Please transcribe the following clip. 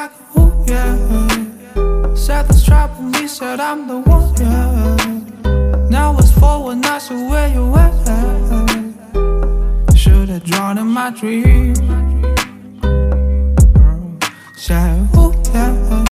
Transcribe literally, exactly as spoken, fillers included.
like, ooh, yeah. Said this trap with me, said I'm the one, yeah. Now it's forward, not so where you at. Should've drawn in my dream. Said, ooh, yeah.